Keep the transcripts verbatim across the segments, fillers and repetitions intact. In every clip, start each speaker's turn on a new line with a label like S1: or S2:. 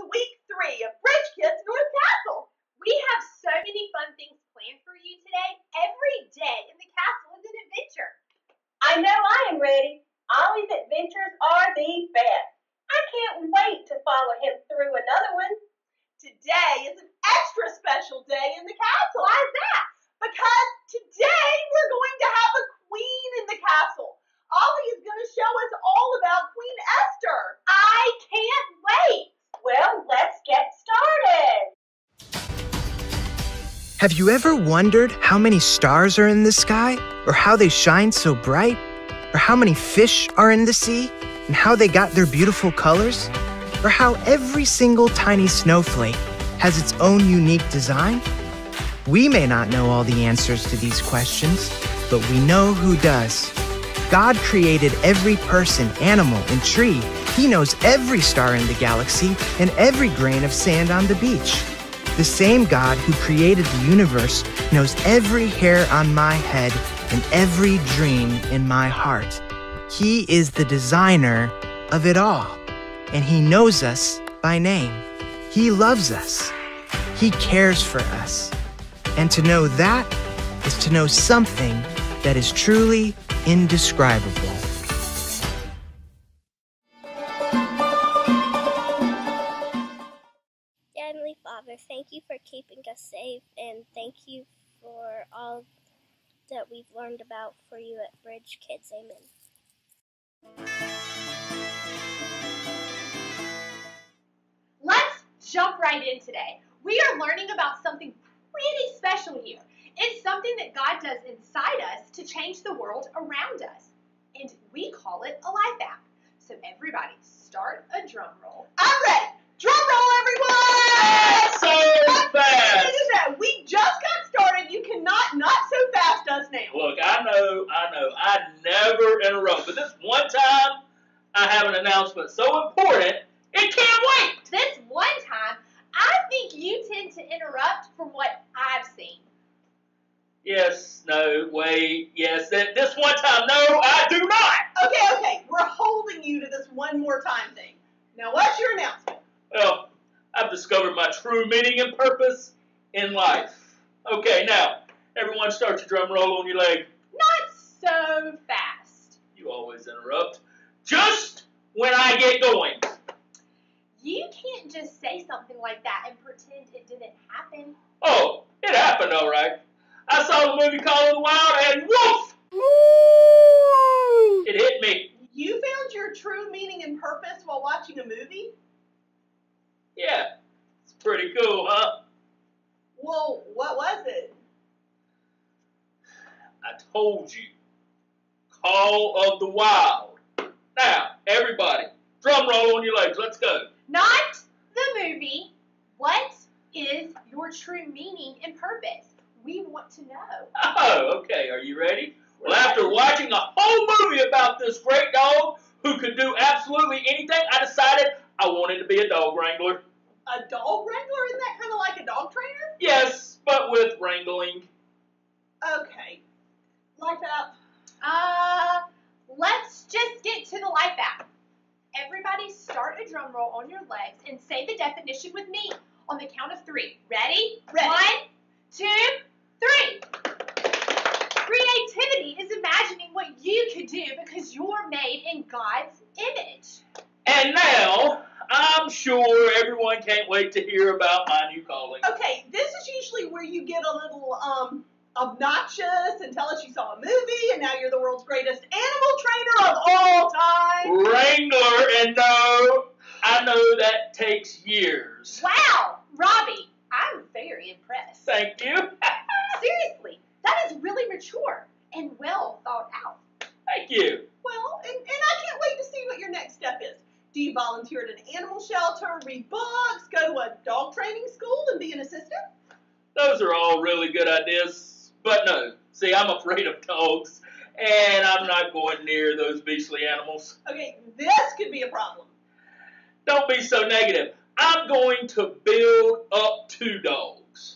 S1: to week three of Bridge Kids North Castle. We have so many fun things planned for you today. Every day in the castle is an adventure.
S2: I know I am ready. Ollie's adventures are the best. I can't wait to follow him through another one.
S1: Today is an extra special day in the castle. Why is that? Because today we're going to have a queen in the castle. Ollie is going to show us all about Queen Esther. I can't wait.
S2: Well, let's get started.
S3: Have you ever wondered how many stars are in the sky, or how they shine so bright, or how many fish are in the sea, and how they got their beautiful colors, or how every single tiny snowflake has its own unique design? We may not know all the answers to these questions, but we know who does. God created every person, animal, and tree. He knows every star in the galaxy and every grain of sand on the beach. The same God who created the universe knows every hair on my head and every dream in my heart. He is the designer of it all, and He knows us by name. He loves us. He cares for us. And to know that is to know something that is truly indescribable.
S4: Heavenly Father, thank you for keeping us safe, and thank you for all that we've learned about for you at Bridge Kids. Amen.
S1: Let's jump right in today. We are learning about something pretty special here. It's something that God does inside us to change the world around us. And we call it a life app. So everybody, start a drum roll. I'm ready. Drum roll, everyone!
S5: So fast.
S1: We just got started. You cannot not so fast us now.
S5: Look, I know, I know, I never interrupt. But this one time, I have an announcement so important, it can't wait.
S1: This one time, I think you tend to interrupt from what I've seen.
S5: Yes, no, wait, yes, that, this one time, no, I do not.
S1: Okay, okay, we're holding you to this one more time thing. Now, what's your announcement?
S5: Well, I've discovered my true meaning and purpose in life. Okay, now, everyone start your drum roll on your leg.
S1: Not so fast.
S5: You always interrupt. Just when I get going.
S1: You can't just say something like that and pretend it didn't happen.
S5: Oh, it happened, all right. I saw the movie Call of the Wild, and woof! It hit me.
S1: You found your true meaning and purpose while watching a movie?
S5: Yeah, it's pretty cool, huh?
S1: Well, what was it?
S5: I told you. Call of the Wild. Now, everybody, drum roll on your legs. Let's go.
S1: Not the movie. What is your true meaning and purpose? We want to know.
S5: Oh, okay. Are you ready? Well, after watching a whole movie about this great dog who could do absolutely anything, I decided I wanted to be a dog wrangler.
S1: A dog wrangler? Isn't that kind of like a dog trainer?
S5: Yes, but with wrangling.
S1: Okay. Life app. Uh, let's just get to the life app. Everybody start a drum roll on your legs and say the definition with me on the count of three. Ready?
S2: Ready.
S1: One, two, three. Creativity is imagining what you could do because you're made in God's image.
S5: And now, I'm sure everyone can't wait to hear about my new calling.
S1: Okay, this is usually where you get a little um obnoxious and tell us you saw a movie and now you're the world's greatest animal trainer of all time.
S5: Wrangler, and no, I know that takes years.
S1: Wow, Robbie, I'm very impressed.
S5: Thank you.
S1: Seriously, that is really mature and well thought out.
S5: Thank you.
S1: Well, and, and I can't wait to see what your next step is. Do you volunteer at an animal shelter, read books, go to a dog training school and be an assistant?
S5: Those are all really good ideas, but no. See, I'm afraid of dogs, and I'm not going near those beastly animals.
S1: Okay, this could be a problem.
S5: Don't be so negative. I'm going to build up two dogs.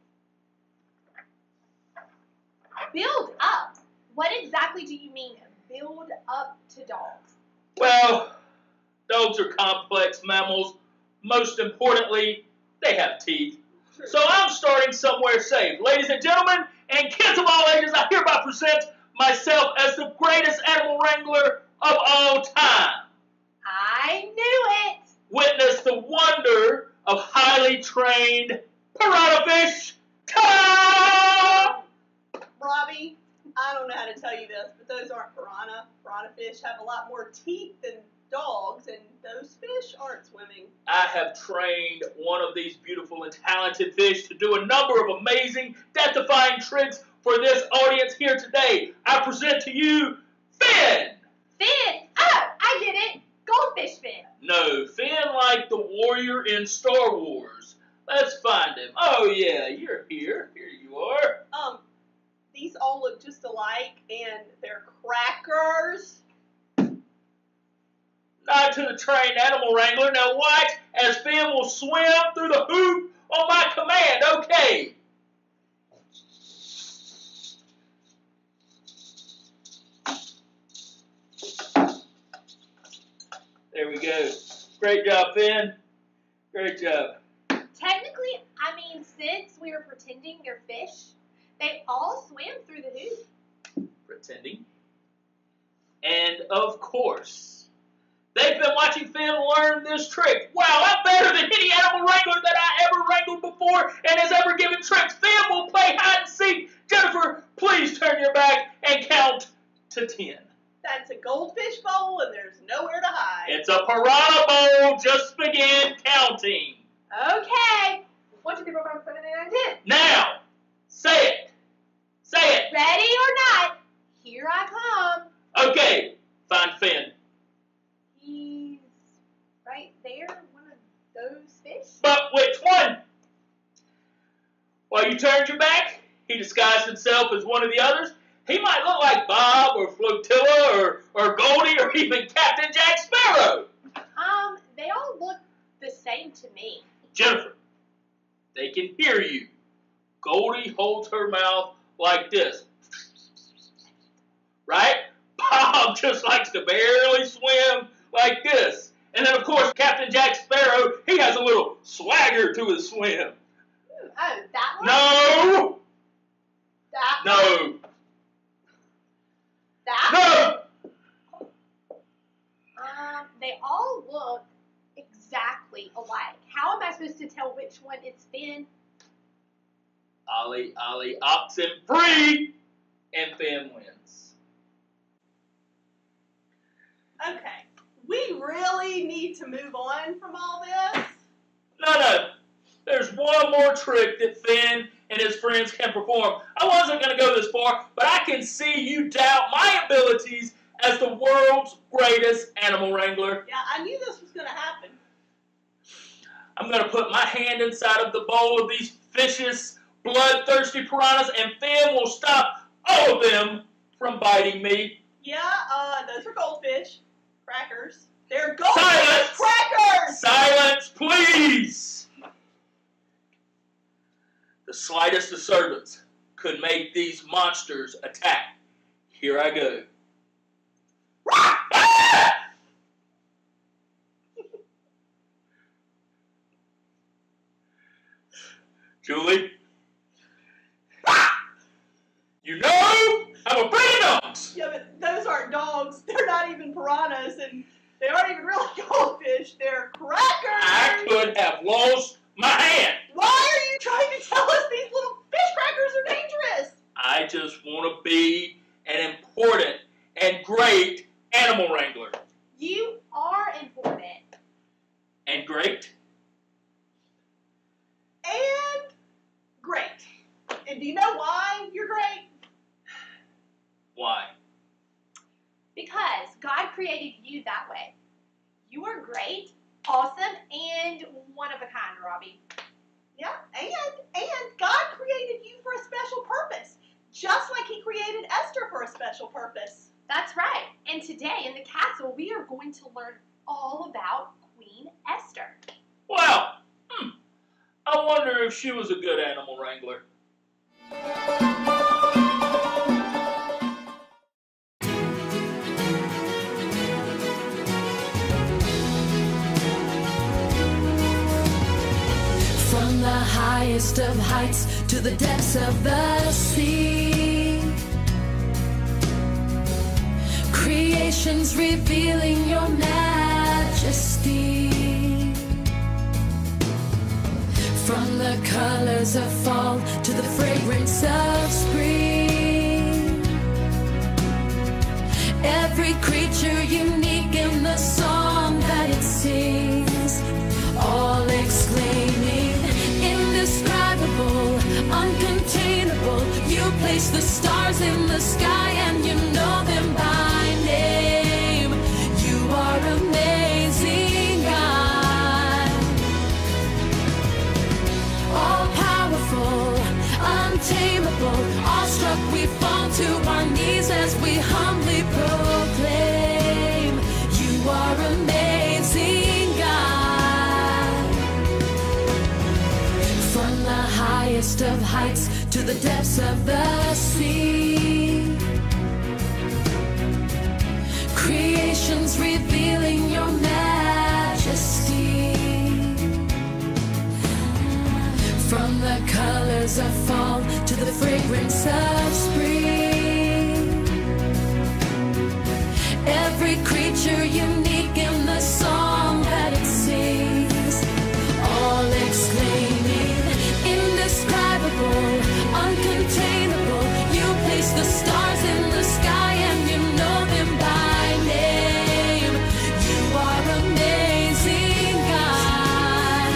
S1: Build up? What exactly do you mean, build up to dogs?
S5: Well, dogs are complex mammals most importantly, they have teeth. So I'm starting somewhere safe. Ladies and gentlemen, and kids of all ages, I hereby present myself as the greatest animal wrangler of all time.
S1: I knew it.
S5: Witness the wonder of highly trained piranha fish. Ta-da!
S2: Robbie, I don't know how to tell you this, but those aren't piranha. Piranha fish have a lot more teeth than dogs, and those fish aren't swimming.
S5: I have trained one of these beautiful and talented fish to do a number of amazing, death-defying tricks for this audience here today. I present to you Finn.
S1: Finn. Oh, I get it. Goldfish Finn.
S5: No, Finn like the warrior in Star Wars. Let's find him. Oh yeah, you're here. Here you are.
S2: Um, these all look just alike, and they're crackers.
S5: Not to the trained animal wrangler. Now watch as Finn will swim through the hoop on my command. Okay. There we go. Great job, Finn. Great job.
S1: Technically, I mean, since we were pretending they're fish, they all swam through the hoop.
S5: Pretending. And of course, they've been watching Finn learn this trick. Wow, I'm better than any animal wrangler that I ever wrangled before and has ever given tricks. Finn will play hide and seek. Jennifer, please turn your back and count to ten.
S2: That's a goldfish bowl, and there's nowhere to hide.
S5: It's a piranha bowl. Just begin counting.
S1: Okay. One, two, three, four, five, six, seven, eight, nine, ten.
S5: Now, say it. Say it.
S1: Ready or not, here I come.
S5: Okay, find Finn.
S1: He's right there, one of those fish.
S5: But which one? While you turned your back, he disguised himself as one of the others. He might look like Bob or Flotilla or, or Goldie or even Captain Jack Sparrow.
S1: Um, they all look the same to me.
S5: Jennifer, they can hear you. Goldie holds her mouth like this. Right? Bob just likes to barely swim like this. And then, of course, Captain Jack Sparrow, he has a little swagger to his swim.
S1: Oh, that one?
S5: No!
S1: That one?
S5: No!
S1: That
S5: No!
S1: one? Um, they all look exactly alike. How am I supposed to tell which one it's Finn?
S5: Ollie, Ollie, oxen free! And Finn wins.
S2: Okay, we really need to move on from all this.
S5: No, no. There's one more trick that Finn and his friends can perform. I wasn't going to go this far, but I can see you doubt my abilities as the world's greatest animal wrangler.
S2: Yeah, I knew this was going to happen.
S5: I'm going to put my hand inside of the bowl of these vicious, bloodthirsty piranhas, and Finn will stop all of them from biting me.
S2: Yeah, uh, those are goldfish. Crackers. They're goldfish
S5: Silence!
S2: crackers!
S5: Silence, please! The slightest disturbance could make these monsters attack. Here I go. Julie? You know I'm afraid of dogs!
S2: Yeah, but those aren't dogs. They're not even piranhas, and they aren't even really goldfish. They're crackers!
S5: I could have lost my hand.
S2: Why are you trying to tell us these little fish crackers are dangerous?
S5: I just want to be an important and great animal wrangler.
S1: You are important.
S5: And great?
S2: And great. And do you know why you're great?
S5: Why?
S1: Because God created you that way. You are great, awesome, and one of a kind, Robbie.
S2: Yeah, and and God created you for a special purpose, just like He created Esther for a special purpose.
S1: That's right. And today in the castle, we are going to learn all about Queen Esther.
S5: Well, hmm, I wonder if she was a good animal wrangler.
S6: highest of heights to the depths of the sea. Creation's revealing your majesty. From the colors of fall to the fragrance of spring. Every creature unique in the song that it sings, all exclaiming, indescribable, uncontainable. You place the stars in the sky and you know them by name. You are amazing, God. All powerful, untamable, awestruck we fall to our knees as we humbly proclaim, you are amazing, God. From the highest of heights to the depths of the sea. Creation's revealing your majesty. From the colors of fall to the fragrance of spring. Every creature unique in the song that it sings, all exclaiming, indescribable, uncontainable. You place the stars in the sky and you know them by name. You are amazing, God.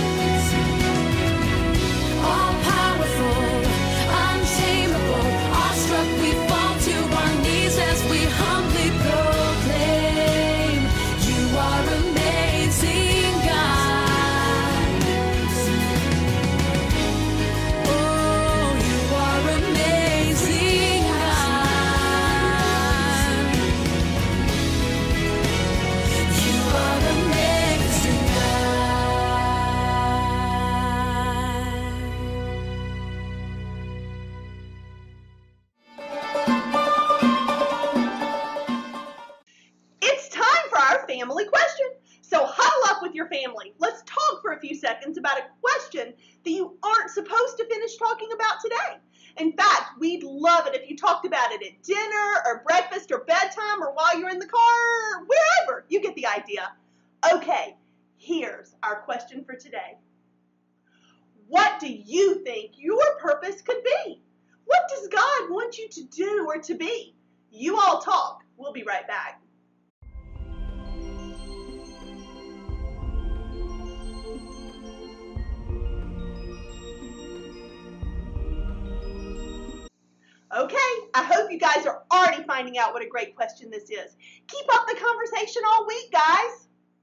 S6: All powerful, untamable, awestruck we fall to our knees as we humbly proclaim, you are amazing, God. Oh, you are amazing, God. You are amazing,
S2: It's time for our family question. So huddle up with your family. Let's talk for a few seconds about a question that you aren't supposed to finish talking about today. In fact, we'd love it if you talked about it at dinner or breakfast or bedtime or while you're in the car or wherever. You get the idea. Okay, here's our question for today. What do you think your purpose could be? What does God want you to do or to be? You all talk. We'll be right back. Okay, I hope you guys are already finding out what a great question this is. Keep up the conversation all week, guys.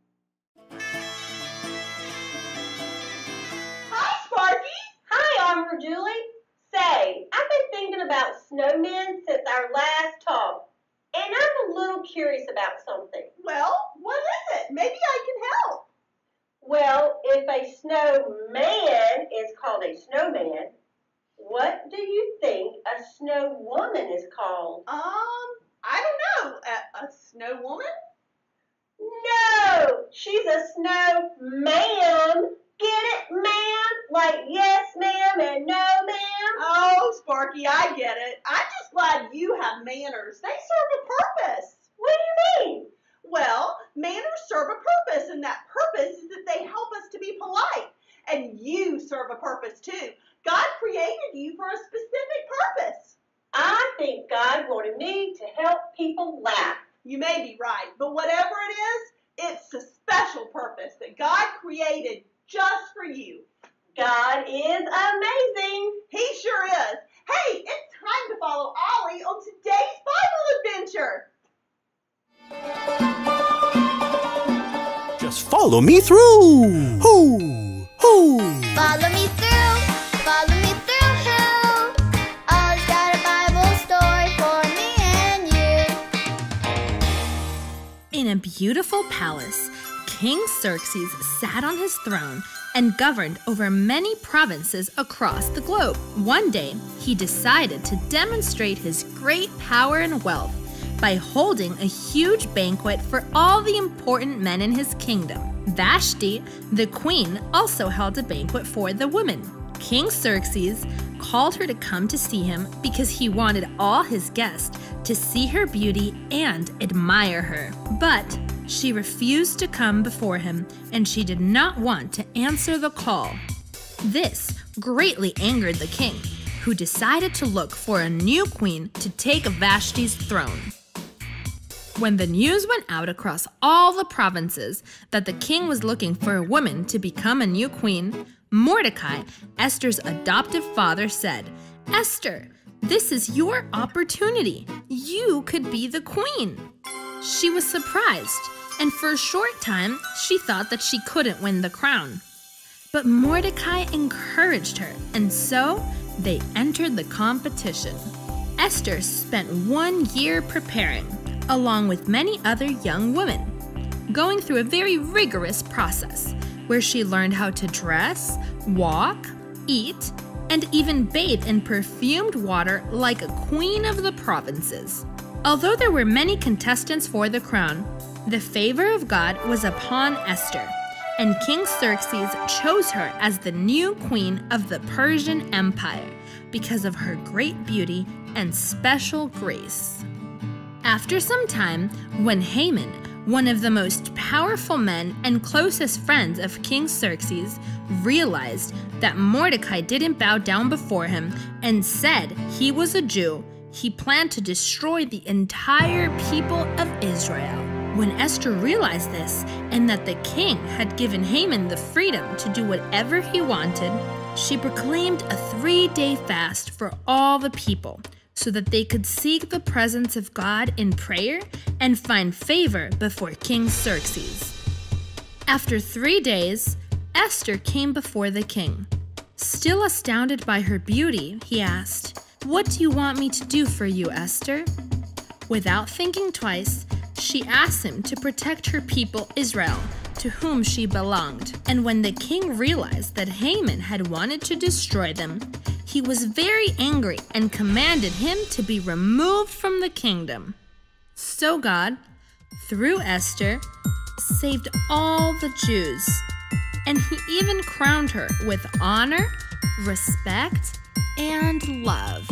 S2: Hi, Sparky.
S7: Hi, Armor Julie. Say, I've been thinking about snowmen since our last talk, and I'm a little curious about something.
S2: Well, what is it? Maybe I can help.
S7: Well, if a snowman is called a snowman, what do you think a snow woman is called?
S2: Um, I don't know. A, a snow woman?
S7: No, she's a snow ma'am. Get it, ma'am? Like yes, ma'am, and no, ma'am?
S2: Oh, Sparky, I get it. I'm just glad you have manners. They serve a purpose.
S7: What do you mean?
S2: Well, manners serve a purpose, and that purpose is that they help us to be polite. And you serve a purpose, too. God created you for a specific purpose.
S7: I think God wanted me to help people laugh.
S2: You may be right, but whatever it is, it's a special purpose that God created just for you.
S7: God is amazing.
S2: He sure is. Hey, it's time to follow Ollie on today's Bible adventure.
S8: Just follow me through. Hoo, hoo.
S9: Follow me through, follow me through, who? Ollie's got a Bible story for me and you.
S10: In a beautiful palace, King Xerxes sat on his throne and governed over many provinces across the globe. One day, he decided to demonstrate his great power and wealth by holding a huge banquet for all the important men in his kingdom. Vashti, the queen, also held a banquet for the women. King Xerxes called her to come to see him because he wanted all his guests to see her beauty and admire her. But she refused to come before him, and she did not want to answer the call. This greatly angered the king, who decided to look for a new queen to take Vashti's throne. When the news went out across all the provinces that the king was looking for a woman to become a new queen, Mordecai, Esther's adoptive father, said, "Esther, this is your opportunity. You could be the queen." She was surprised, and for a short time, she thought that she couldn't win the crown. But Mordecai encouraged her, and so they entered the competition. Esther spent one year preparing, along with many other young women, going through a very rigorous process where she learned how to dress, walk, eat, and even bathe in perfumed water like a queen of the provinces. Although there were many contestants for the crown, the favor of God was upon Esther, and King Xerxes chose her as the new queen of the Persian Empire because of her great beauty and special grace. After some time, when Haman, one of the most powerful men and closest friends of King Xerxes, realized that Mordecai didn't bow down before him and said he was a Jew, he planned to destroy the entire people of Israel. When Esther realized this, and that the king had given Haman the freedom to do whatever he wanted, she proclaimed a three-day fast for all the people, so that they could seek the presence of God in prayer and find favor before King Xerxes. After three days, Esther came before the king. Still astounded by her beauty, he asked, "What do you want me to do for you, Esther?" Without thinking twice, she asked him to protect her people Israel, to whom she belonged. And when the king realized that Haman had wanted to destroy them, he was very angry and commanded him to be removed from the kingdom. So God, through Esther, saved all the Jews, and he even crowned her with honor, respect, and love.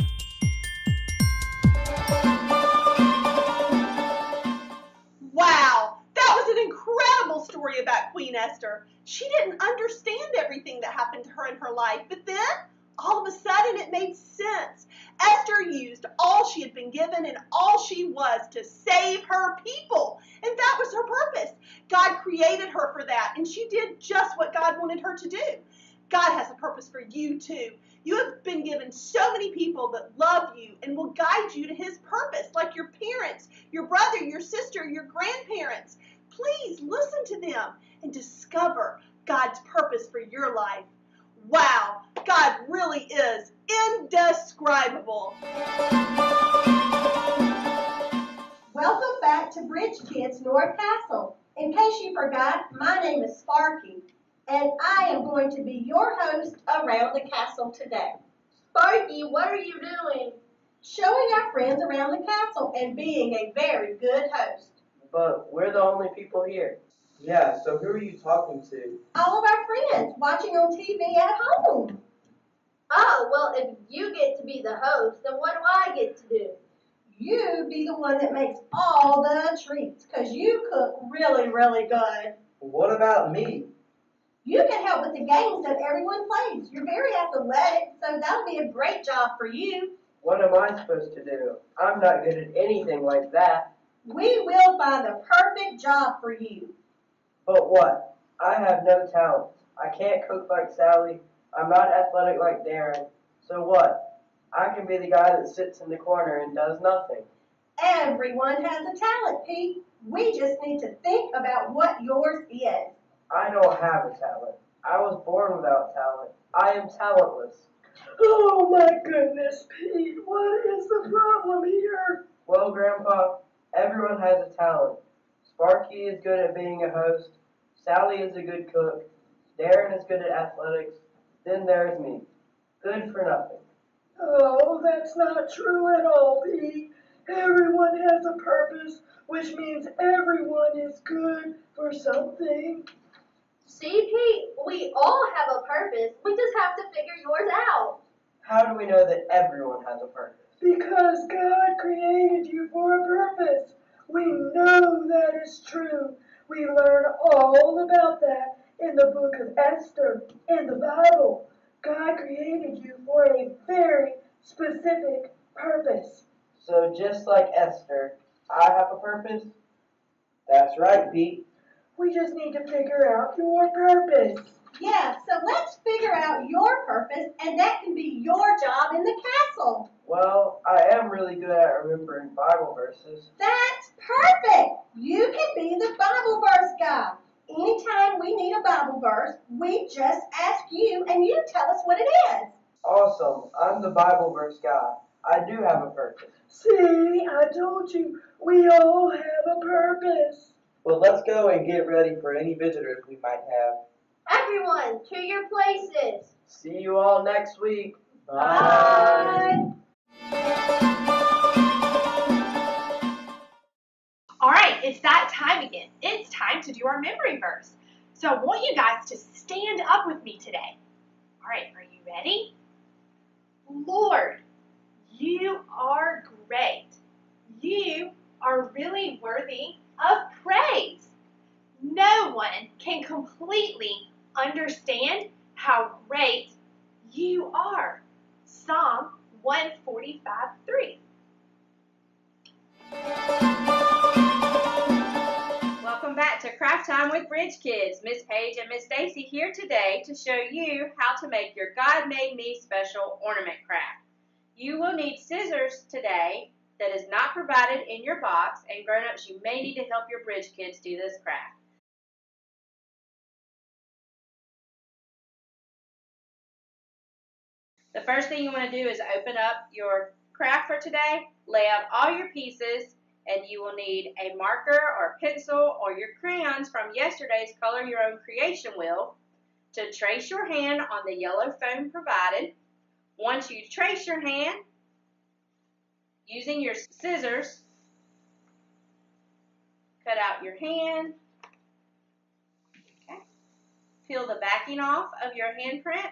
S2: Wow, that was an incredible story about Queen Esther. She didn't understand everything that happened to her in her life, but then all of a sudden it made sense. Esther used all she had been given and all she was to save her people, and that was her purpose. God created her for that, and she did just what God wanted her to do. God has a purpose for you too. You have been given so many people that love you and will guide you to his purpose, like your parents, your brother, your sister, your grandparents. Please listen to them and discover God's purpose for your life. Wow, God really is indescribable.
S7: Welcome back to Bridge Kids North Castle. In case you forgot, my name is Sparky, and I am going to be your host around the castle today.
S11: Sparky, what are you doing?
S7: Showing our friends around the castle and being a very good host.
S12: But we're the only people here. Yeah, so who are you talking to?
S7: All of our friends watching on T V at home.
S11: Oh, well, if you get to be the host, then what do I get to do?
S7: You be the one that makes all the treats, because you cook really, really good.
S12: What about me?
S7: You can help with the games that everyone plays. You're very athletic, so that'll be a great job for you.
S12: What am I supposed to do? I'm not good at anything like that.
S7: We will find the perfect job for you.
S12: But what? I have no talent. I can't cook like Sally. I'm not athletic like Darren. So what? I can be the guy that sits in the corner and does nothing.
S7: Everyone has a talent, Pete. We just need to think about what yours is.
S12: I don't have a talent. I was born without talent. I am talentless.
S13: Oh my goodness, Pete, what is the problem here?
S12: Well, Grandpa, everyone has a talent. Sparky is good at being a host. Sally is a good cook. Darren is good at athletics. Then there's me. Good for nothing.
S13: Oh, that's not true at all, Pete. Everyone has a purpose, which means everyone is good for something.
S11: See, Pete, we all have a purpose. We just have to figure yours out.
S12: How do we know that everyone has a purpose?
S13: Because God created you for a purpose. We know that is true. We learn all about that in the book of Esther in the Bible. God created you for a very specific purpose.
S12: So just like Esther, I have a purpose? That's right, Pete.
S13: We just need to figure out your purpose.
S7: Yeah, so let's figure out your purpose, and that can be your job in the castle.
S12: Well, I am really good at remembering Bible verses.
S7: That's perfect. You can be the Bible verse guy. Anytime we need a Bible verse, we just ask you, and you tell us what it is.
S12: Awesome. I'm the Bible verse guy. I do have a purpose.
S13: See, I told you, we all have a purpose.
S12: Well, let's go and get ready for any visitors we might have.
S11: Everyone, to your places.
S12: See you all next week.
S11: Bye.
S1: All right, it's that time again. It's time to do our memory verse. So I want you guys to stand up with me today. All right, are you ready? Lord, you are great. You are really worthy of praise. No one can completely understand how great you are. Psalm one forty-five, three.
S14: Welcome back to Craft Time with Bridge Kids. Miss Paige and Miss Stacy here today to show you how to make your God Made Me Special ornament craft. You will need scissors today that is not provided in your box, and grown-ups, you may need to help your Bridge Kids do this craft. The first thing you want to do is open up your craft for today, lay out all your pieces, and you will need a marker or pencil or your crayons from yesterday's Color Your Own Creation wheel to trace your hand on the yellow foam provided. Once you trace your hand, using your scissors, cut out your hand. Okay. Peel the backing off of your handprint.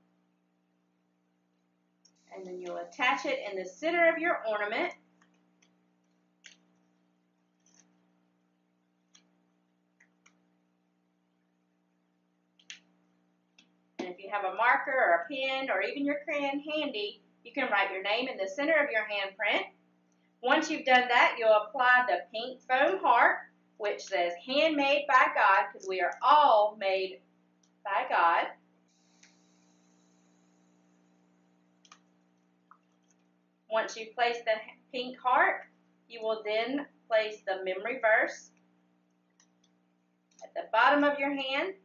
S14: And then you'll attach it in the center of your ornament. And if you have a marker or a pen or even your crayon handy, you can write your name in the center of your handprint. Once you've done that, you'll apply the pink foam heart, which says handmade by God, because we are all made by God. Once you place the pink heart, you will then place the memory verse at the bottom of your hand.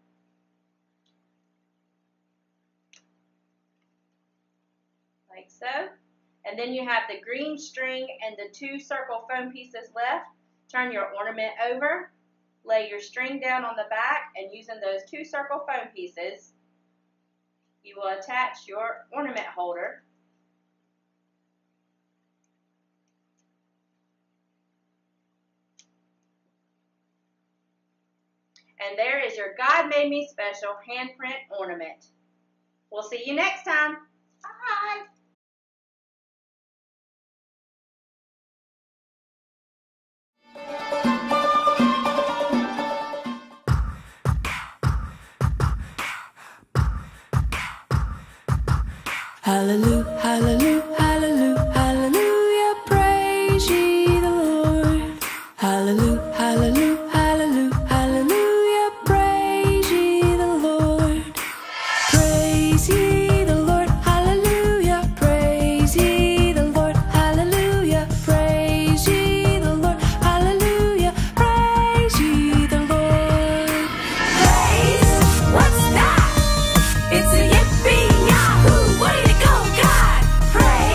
S14: Like so. And then you have the green string and the two circle foam pieces left. Turn your ornament over, lay your string down on the back, and using those two circle foam pieces, you will attach your ornament holder. And there is your God Made Me Special handprint ornament. We'll see you next time. Bye.
S6: Hallelujah, hallelujah, hallelujah, hallelujah, praise ye the Lord. Hallelujah, hallelujah, hallelujah, hallelujah, praise ye the Lord. Praise ye the Lord, hallelujah, praise ye the Lord, hallelujah, praise ye the Lord, hallelujah, praise ye the Lord. Praise, what's that? It's a yippee-yahoo, way to go, God! Praise!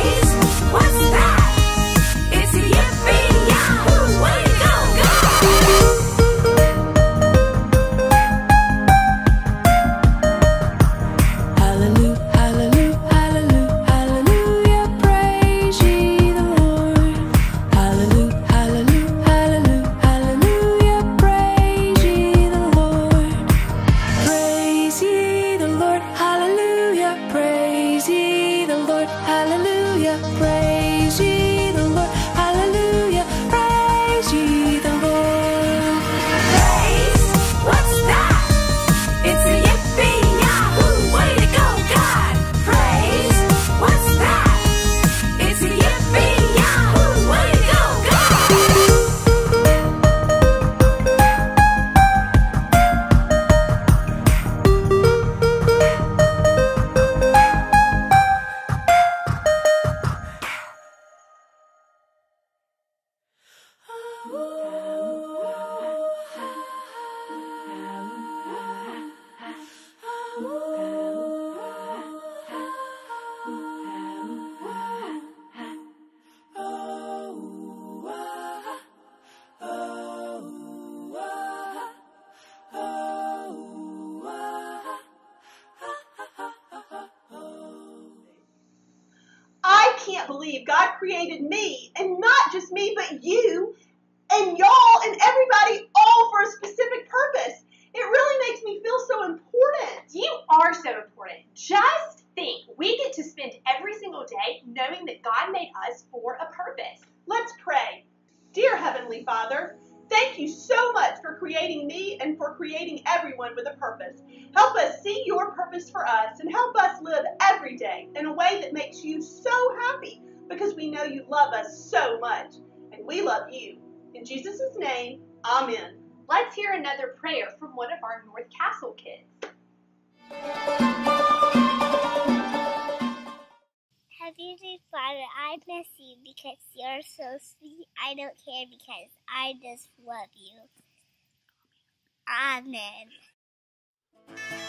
S2: can't believe God created me, and not just me, but you, and y'all, and everybody, all for a specific purpose. It really makes me feel so important.
S1: You are so important. Just think, we get to spend every single day knowing that God made us for a purpose.
S2: Let's pray. Dear Heavenly Father, thank you so much for creating me and for creating everyone with a purpose. Help us see your purpose for us and help us live every day in a way that makes you so happy because we know you love us so much and we love you. In Jesus' name, amen.
S1: Let's hear another prayer from one of our North Castle kids.
S4: Heavenly Father, I miss you because you're so sweet. I don't care because I just love you. Amen.